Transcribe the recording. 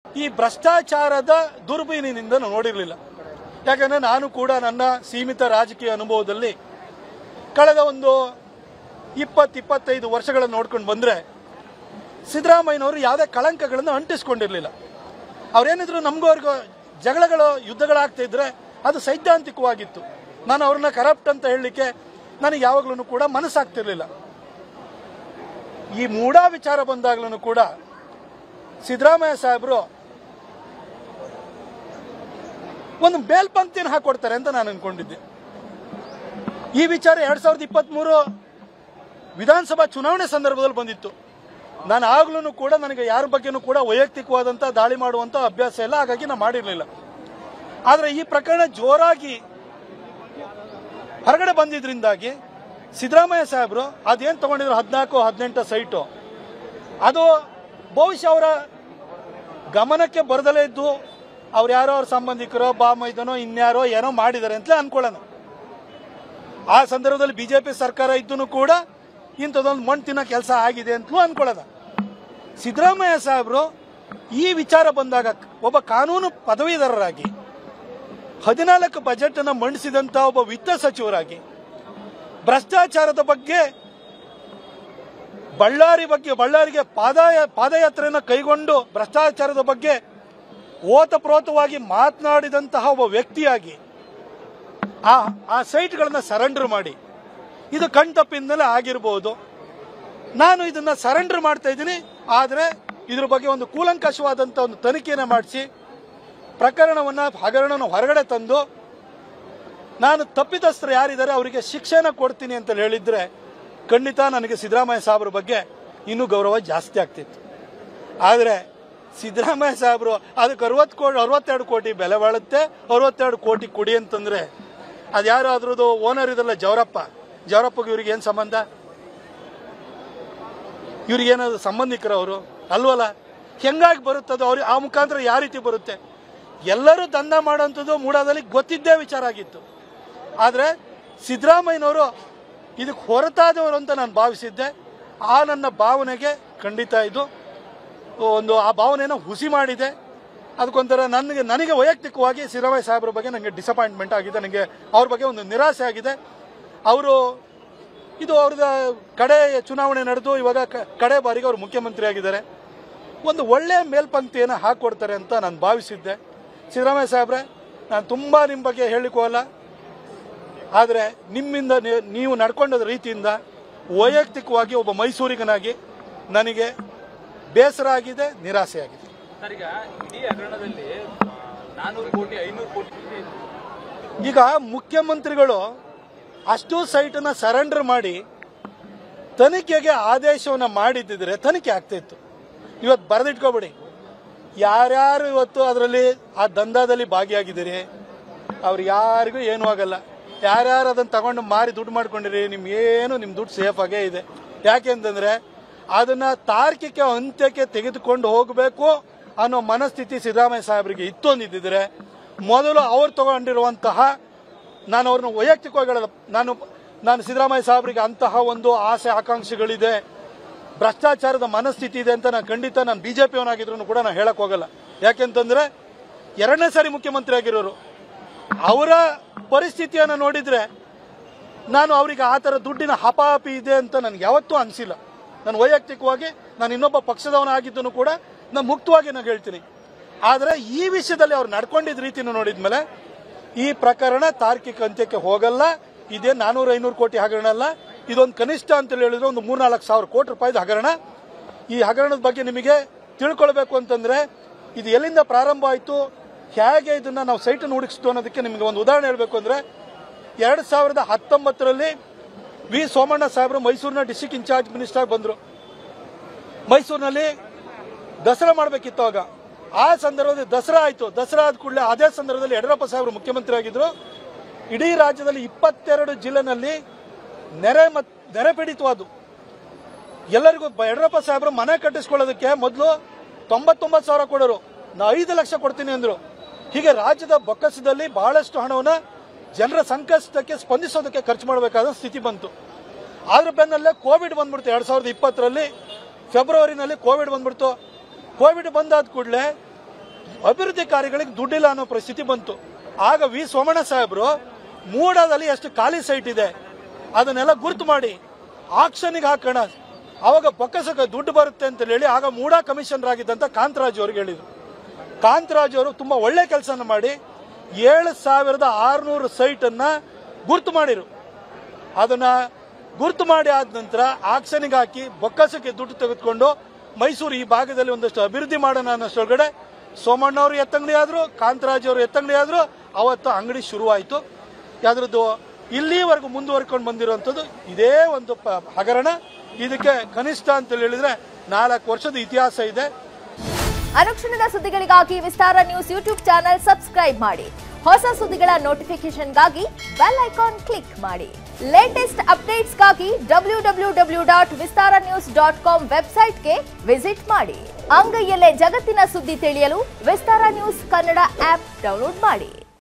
ಈ ಭ್ರಷ್ಟಾಚಾರದ ದುರ್ಬೀನಿನಿಂದ ನೋಡಿರಲಿಲ್ಲ. ಯಾಕಂದರೆ ನಾನು ಕೂಡ ನನ್ನ ಸೀಮಿತ ರಾಜಕೀಯ ಅನುಭವದಲ್ಲಿ ಕಳೆದ ಒಂದು 20-25 ವರ್ಷಗಳನ್ನು ನೋಡ್ಕೊಂಡು ಬಂದರೆ ಸಿದ್ದರಾಮಯ್ಯನವರು ಯಾವುದೇ ಕಳಂಕಗಳನ್ನು ಅಂಟಿಸ್ಕೊಂಡಿರಲಿಲ್ಲ. ಅವ್ರೇನಿದ್ರು ನಮಗೂ ಅವ್ರಿಗೂ ಜಗಳಗಳು ಯುದ್ಧಗಳಾಗ್ತಾ ಇದ್ರೆ ಅದು ಸೈದ್ಧಾಂತಿಕವಾಗಿತ್ತು. ನಾನು ಅವ್ರನ್ನ ಕರಪ್ಟ್ ಅಂತ ಹೇಳಲಿಕ್ಕೆ ನನಗೆ ಯಾವಾಗಲೂ ಕೂಡ ಮನಸ್ಸಾಗ್ತಿರ್ಲಿಲ್ಲ. ಈ ಮೂಡಾ ವಿಚಾರ ಬಂದಾಗ್ಲೂ ಕೂಡ ಸಿದ್ದರಾಮಯ್ಯ ಸಾಹೇಬರು ಒಂದು ಮೇಲ್ಪಂಕ್ತಿನ ಹಾಕೊಡ್ತಾರೆ ಅಂತ ನಾನು ಅನ್ಕೊಂಡಿದ್ದೆ. ಈ ವಿಚಾರ 2023 ವಿಧಾನಸಭಾ ಚುನಾವಣೆ ಸಂದರ್ಭದಲ್ಲಿ ಬಂದಿತ್ತು. ನಾನು ಆಗ್ಲೂ ಕೂಡ ನನಗೆ ಯಾರ ಬಗ್ಗೆನೂ ಕೂಡ ವೈಯಕ್ತಿಕವಾದಂಥ ದಾಳಿ ಮಾಡುವಂಥ ಅಭ್ಯಾಸ ಇಲ್ಲ, ಹಾಗಾಗಿ ನಾನು ಮಾಡಿರಲಿಲ್ಲ. ಆದರೆ ಈ ಪ್ರಕರಣ ಜೋರಾಗಿ ಹೊರಗಡೆ ಬಂದಿದ್ರಿಂದಾಗಿ ಸಿದ್ದರಾಮಯ್ಯ ಸಾಹೇಬರು ಅದೇನು ತಗೊಂಡಿದ್ರು 14-18 ಸೈಟು, ಅದು ಬಹುಶಃ ಅವರ ಗಮನಕ್ಕೆ ಬರದಲೇ ಇದ್ದು ಅವ್ರು ಯಾರೋ ಅವ್ರ ಸಂಬಂಧಿಕರೋ ಬಾಮೈದನೋ ಇನ್ಯಾರೋ ಏನೋ ಮಾಡಿದ್ದಾರೆ ಅಂತಲೇ ಅನ್ಕೊಳ್ಳೋಣ. ಆ ಸಂದರ್ಭದಲ್ಲಿ ಬಿಜೆಪಿ ಸರ್ಕಾರ ಇದ್ದೂ ಕೂಡ ಇಂಥದ್ದೊಂದು ಮಣ್ಣು ತಿನ್ನೋ ಕೆಲಸ ಆಗಿದೆ ಅಂತಲೂ ಅನ್ಕೊಳ್ಳೋಣ. ಸಿದ್ದರಾಮಯ್ಯ ಸಾಹೇಬರು ಈ ವಿಚಾರ ಬಂದಾಗ ಒಬ್ಬ ಕಾನೂನು ಪದವೀಧರರಾಗಿ 14 ಬಜೆಟ್ ಅನ್ನು ಮಂಡಿಸಿದಂತ ಒಬ್ಬ ವಿತ್ತ ಸಚಿವರಾಗಿ ಭ್ರಷ್ಟಾಚಾರದ ಬಗ್ಗೆ ಬಳ್ಳಾರಿಗೆ ಪಾದಯಾತ್ರೆಯನ್ನು ಕೈಗೊಂಡು ಭ್ರಷ್ಟಾಚಾರದ ಬಗ್ಗೆ ಓತಪ್ರೋತವಾಗಿ ಮಾತನಾಡಿದಂತಹ ಒಬ್ಬ ವ್ಯಕ್ತಿಯಾಗಿ ಆ ಸೈಟ್ಗಳನ್ನು ಸರೆಂಡರ್ ಮಾಡಿ, ಇದು ಕಣ್ತಪ್ಪಿಂದಲೇ ಆಗಿರಬಹುದು. ನಾನು ಇದನ್ನ ಸರೆಂಡರ್ ಮಾಡ್ತಾ ಇದ್ದೀನಿ, ಆದರೆ ಇದ್ರ ಬಗ್ಗೆ ಒಂದು ಕೂಲಂಕಷವಾದಂಥ ಒಂದು ತನಿಖೆಯನ್ನು ಮಾಡಿಸಿ ಹಗರಣವನ್ನು ಹೊರಗಡೆ ತಂದು ನಾನು ತಪ್ಪಿತಸ್ಥರು ಯಾರಿದ್ದಾರೆ ಅವರಿಗೆ ಶಿಕ್ಷೆನ ಕೊಡ್ತೀನಿ ಅಂತ ಹೇಳಿದ್ರೆ ಖಂಡಿತ ನನಗೆ ಸಿದ್ದರಾಮಯ್ಯ ಸಾಹೇಬ್ರ ಬಗ್ಗೆ ಇನ್ನೂ ಗೌರವ ಜಾಸ್ತಿ ಆಗ್ತಿತ್ತು. ಆದರೆ ಸಿದ್ದರಾಮಯ್ಯ ಸಾಹೇಬರು ಅದಕ್ಕೆ 62 ಕೋಟಿ ಬೆಲೆ ಬಾಳುತ್ತೆ, 62 ಕೋಟಿ ಕೊಡಿ ಅಂತಂದ್ರೆ ಅದ್ಯಾರು ಅದ್ರದ್ದು ಓನರ್ ಇದಲ್ಲ ಜವರಪ್ಪಗೆ ಇವ್ರಿಗೆ ಏನು ಸಂಬಂಧ? ಇವ್ರಿಗೇನಾದ್ರು ಸಂಬಂಧಿಕರವರು ಅಲ್ವಲ್ಲ? ಹೆಂಗಾಗಿ ಬರುತ್ತದು? ಅವ್ರಿಗೆ ಆ ಮುಖಾಂತರ ಯಾವ ರೀತಿ ಬರುತ್ತೆ? ಎಲ್ಲರೂ ದಂಧ ಮಾಡೋಂಥದ್ದು ಮೂಡಾದಲ್ಲಿ ಗೊತ್ತಿದ್ದೇ ವಿಚಾರ ಆಗಿತ್ತು. ಆದರೆ ಸಿದ್ದರಾಮಯ್ಯನವರು ಇದಕ್ಕೆ ಹೊರತಾದವರು ಅಂತ ನಾನು ಭಾವಿಸಿದ್ದೆ. ಆ ನನ್ನ ಭಾವನೆಗೆ ಖಂಡಿತ ಇದು ಆ ಭಾವನೆಯನ್ನು ಹುಸಿ ಮಾಡಿದೆ. ಅದಕ್ಕೊಂಥರ ನನಗೆ ವೈಯಕ್ತಿಕವಾಗಿ ಸಿದ್ದರಾಮಯ್ಯ ಸಾಹೇಬ್ರ ಬಗ್ಗೆ ನನಗೆ ಡಿಸಪಾಯಿಂಟ್ಮೆಂಟ್ ಆಗಿದೆ, ನನಗೆ ಅವ್ರ ಬಗ್ಗೆ ಒಂದು ನಿರಾಸೆ ಆಗಿದೆ. ಇದು ಅವ್ರದ ಕಡೆ ಚುನಾವಣೆ ನಡೆದು ಇವಾಗ ಕಡೆ ಬಾರಿಗೆ ಅವರು ಮುಖ್ಯಮಂತ್ರಿ ಆಗಿದ್ದಾರೆ. ಒಂದು ಒಳ್ಳೆಯ ಮೇಲ್ಪಂಕ್ತಿಯನ್ನು ಹಾಕೊಡ್ತಾರೆ ಅಂತ ನಾನು ಭಾವಿಸಿದ್ದೆ. ಸಿದ್ದರಾಮಯ್ಯ ಸಾಹೇಬ್ರೆ, ನಾನು ತುಂಬ ನಿಮ್ಮ ಬಗ್ಗೆ ಹೇಳಲಿಕ್ಕೆ ಹೋಗಲ್ಲ, ಆದರೆ ನಿಮ್ಮಿಂದ ನೀವು ನಡ್ಕೊಂಡ ರೀತಿಯಿಂದ ವೈಯಕ್ತಿಕವಾಗಿ ಒಬ್ಬ ಮೈಸೂರಿಗನಾಗಿ ನನಗೆ ಬೇಸರ ಆಗಿದೆ, ನಿರಾಸೆ ಆಗಿದೆ. ಈಗ ಮುಖ್ಯಮಂತ್ರಿಗಳು ಅಷ್ಟು ಸೈಟನ್ನು ಸರೆಂಡರ್ ಮಾಡಿ ತನಿಖೆಗೆ ಆದೇಶವನ್ನು ಮಾಡಿದ್ದಿದ್ರೆ ತನಿಖೆ ಆಗ್ತಿತ್ತು. ಇವತ್ತು ಬರೆದಿಟ್ಕೋಬೇಡಿ, ಯಾರ್ಯಾರು ಇವತ್ತು ಅದರಲ್ಲಿ ಆ ದಂಧದಲ್ಲಿ ಭಾಗಿಯಾಗಿದ್ದೀರಿ ಅವ್ರು ಯಾರಿಗೂ ಏನೂ ಆಗಲ್ಲ. ಯಾರ್ಯಾರು ಅದನ್ನು ತಗೊಂಡು ಮಾರಿ ದುಡ್ಡು ಮಾಡ್ಕೊಂಡಿರಿ, ನಿಮ್ಮ ದುಡ್ಡು ಸೇಫ್ ಆಗೇ ಇದೆ. ಯಾಕೆಂತಂದ್ರೆ ಅದನ್ನ ತಾರ್ಕಿಕ ಅಂತ್ಯಕ್ಕೆ ತೆಗೆದುಕೊಂಡು ಹೋಗಬೇಕು ಅನ್ನೋ ಮನಸ್ಥಿತಿ ಸಿದ್ದರಾಮಯ್ಯ ಸಾಹೇಬರಿಗೆ ಇತ್ತು ಅಂದಿದ್ದರೆ ಮೊದಲು ಅವ್ರು ತಗೊಂಡಿರುವಂತಹ, ನಾನು ಅವ್ರನ್ನ ವೈಯಕ್ತಿಕವಾಗಿ ಹೇಳಲ್ಲ, ನಾನು ಸಿದ್ದರಾಮಯ್ಯ ಸಾಹೇಬರಿಗೆ ಅಂತಹ ಒಂದು ಆಸೆ ಆಕಾಂಕ್ಷೆಗಳಿದೆ, ಭ್ರಷ್ಟಾಚಾರದ ಮನಸ್ಥಿತಿ ಇದೆ ಅಂತ ನಾನು ಬಿಜೆಪಿಯವನಾಗಿದ್ರು ಕೂಡ ನಾನು ಹೇಳಕ್ ಹೋಗಲ್ಲ. ಯಾಕೆಂತಂದ್ರೆ 2ನೇ ಸಾರಿ ಮುಖ್ಯಮಂತ್ರಿ ಆಗಿರೋರು, ಅವರ ಪರಿಸ್ಥಿತಿಯನ್ನು ನೋಡಿದ್ರೆ ನಾನು ಅವರಿಗೆ ಆ ಥರ ದುಡ್ಡಿನ ಹಪಾಹಪಿ ಇದೆ ಅಂತ ನನಗೆ ಯಾವತ್ತೂ ಅನಿಸಿಲ್ಲ. ನಾನು ವೈಯಕ್ತಿಕವಾಗಿ ನಾನು ಇನ್ನೊಬ್ಬ ಪಕ್ಷದವನಾಗಿದ್ದನು ಕೂಡ ನಾನು ಮುಕ್ತವಾಗಿ ನಾನು ಹೇಳ್ತೀನಿ. ಆದರೆ ಈ ವಿಷಯದಲ್ಲಿ ಅವ್ರು ನಡ್ಕೊಂಡಿದ್ದ ರೀತಿಯನ್ನು ನೋಡಿದ್ಮೇಲೆ ಈ ಪ್ರಕರಣ ತಾರ್ಕಿಕ ಅಂತ್ಯಕ್ಕೆ ಹೋಗಲ್ಲ. ಇದೇ 400-500 ಕೋಟಿ ಹಗರಣ ಅಲ್ಲ, ಇದೊಂದು ಕನಿಷ್ಠ ಅಂತ ಹೇಳಿದ್ರೆ ಒಂದು 3-4 ಸಾವಿರ ಕೋಟಿ ರೂಪಾಯಿದ ಹಗರಣ. ಈ ಹಗರಣದ ಬಗ್ಗೆ ನಿಮಗೆ ತಿಳ್ಕೊಳ್ಬೇಕು ಅಂತಂದ್ರೆ ಇದು ಎಲ್ಲಿಂದ ಪ್ರಾರಂಭ ಆಯಿತು, ಹೇಗೆ ಇದನ್ನ ನಾವು ಸೈಟನ್ನು ಹುಡುಕಿಸ್ತು ಅನ್ನೋದಕ್ಕೆ ನಿಮಗೆ ಒಂದು ಉದಾಹರಣೆ ಹೇಳಬೇಕು ಅಂದ್ರೆ 2019ರಲ್ಲಿ ವಿ ಸೋಮಣ್ಣ ಸಾಹೇಬರು ಮೈಸೂರಿನ ಡಿಸ್ಟ್ರಿಕ್ಟ್ ಇನ್ಚಾರ್ಜ್ ಮಿನಿಸ್ಟರ್ ಬಂದರು. ಮೈಸೂರಿನಲ್ಲಿ ದಸರಾ ಮಾಡಬೇಕಿತ್ತು. ಆಗ ಆ ಸಂದರ್ಭದಲ್ಲಿ ದಸರಾ ಆಯಿತು. ದಸರಾ ಆದ ಕೂಡಲೇ ಅದೇ ಸಂದರ್ಭದಲ್ಲಿ ಯಡಿಯೂರಪ್ಪ ಸಾಹೇಬರು ಮುಖ್ಯಮಂತ್ರಿ ಆಗಿದ್ರು. ಇಡೀ ರಾಜ್ಯದಲ್ಲಿ 22 ಜಿಲ್ಲೆನಲ್ಲಿ ನೆರೆ ಪೀಡಿತವಾದ ಎಲ್ಲರಿಗೂ ಯಡಿಯೂರಪ್ಪ ಸಾಹೇಬರು ಮನೆ ಕಟ್ಟಿಸ್ಕೊಳ್ಳೋದಕ್ಕೆ ಮೊದಲು 99,000 ಕೊಡೋರು, ನಾ 5 ಲಕ್ಷ ಕೊಡ್ತೀನಿ ಅಂದ್ರು. ಹೀಗೆ ರಾಜ್ಯದ ಬೊಕ್ಕಸದಲ್ಲಿ ಬಹಳಷ್ಟು ಹಣವನ್ನು ಜನರ ಸಂಕಷ್ಟಕ್ಕೆ ಸ್ಪಂದಿಸೋದಕ್ಕೆ ಖರ್ಚು ಮಾಡಬೇಕಾದ ಸ್ಥಿತಿ ಬಂತು. ಆದ್ರ ಬೆನ್ನಲ್ಲೇ ಕೋವಿಡ್ ಬಂದ್ಬಿಡ್ತು. 2020ರಲ್ಲಿ ಫೆಬ್ರವರಿನಲ್ಲಿ ಕೋವಿಡ್ ಬಂದ್ಬಿಡ್ತು. ಕೋವಿಡ್ ಬಂದಾದ ಕೂಡಲೇ ಅಭಿವೃದ್ಧಿ ಕಾರ್ಯಗಳಿಗೆ ದುಡ್ಡಿಲ್ಲ ಅನ್ನೋ ಪರಿಸ್ಥಿತಿ ಬಂತು. ಆಗ ವಿ ಸೋಮಣ್ಣ ಸಾಹೇಬರು ಮೂಡಾದಲ್ಲಿ ಎಷ್ಟು ಖಾಲಿ ಸೈಟ್ ಇದೆ ಅದನ್ನೆಲ್ಲ ಗುರ್ತು ಮಾಡಿ ಆಕ್ಷನ್ಗೆ ಹಾಕೋಣ, ಅವಾಗ ಬೊಕ್ಕಸಕ್ಕೆ ದುಡ್ಡು ಬರುತ್ತೆ ಅಂತ ಹೇಳಿ ಆಗ ಮೂಡಾ ಕಮಿಷನರ್ ಆಗಿದ್ದಂತ ಕಾಂತರಾಜ್ ಅವ್ರಿಗೆ ಹೇಳಿದ್ರು. ಕಾಂತರಾಜ್ ಅವರು ತುಂಬಾ ಒಳ್ಳೆ ಕೆಲಸನ ಮಾಡಿ 7600 ಸೈಟ್ ಅನ್ನ ಗುರ್ತು ಮಾಡಿರು. ಅದನ್ನ ಗುರ್ತು ಮಾಡಿ ಆದ ನಂತರ ಆಕ್ಷನ್ಗೆ ಹಾಕಿ ಬೊಕ್ಕಸಕ್ಕೆ ದುಡ್ಡು ತೆಗೆದುಕೊಂಡು ಮೈಸೂರು ಈ ಭಾಗದಲ್ಲಿ ಒಂದಷ್ಟು ಅಭಿವೃದ್ಧಿ ಮಾಡೋಣ ಅನ್ನೋಷ್ಟೊಳಗಡೆ ಸೋಮಣ್ಣವರು ಎತ್ತಂಗಡಿ ಆದ್ರು, ಕಾಂತರಾಜ್ ಅವರು ಎತ್ತಂಗಡಿ ಆದ್ರು. ಅವತ್ತು ಅಂಗಡಿ ಶುರುವಾಯಿತು. ಯಾವ್ದ್ರದ್ದು ಇಲ್ಲಿವರೆಗೂ ಮುಂದುವರ್ಕೊಂಡು ಬಂದಿರುವಂತದ್ದು ಇದೇ ಒಂದು ಹಗರಣ. ಇದಕ್ಕೆ ಕನಿಷ್ಠ ಅಂತ ಹೇಳಿದ್ರೆ 4 ವರ್ಷದ ಇತಿಹಾಸ ಇದೆ. ಅನುಕ್ಷಣದ ಸುದ್ದಿಗಳಿಗಾಗಿ Vistara news YouTube channel subscribe ಮಾಡಿ. ಹೊಸ ಸುದ್ದಿಗಳ ನೋಟಿಫಿಕೇಶನ್ಗಾಗಿ ಬೆಲ್ ಐಕಾನ್ ಕ್ಲಿಕ್ ಮಾಡಿ. ಲೇಟೆಸ್ಟ್ ಅಪ್ಡೇಟ್ಸ್ಗಾಗಿ www.vistaranews.com ವೆಬ್ಸೈಟ್ಗೆ ವಿಸಿಟ್ ಮಾಡಿ. ಅಂಗೈಯಲ್ಲೇ ಜಗತ್ತಿನ ಸುದ್ದಿ ತಿಳಿಯಲು Vistara news Kannada app download ಮಾಡಿ.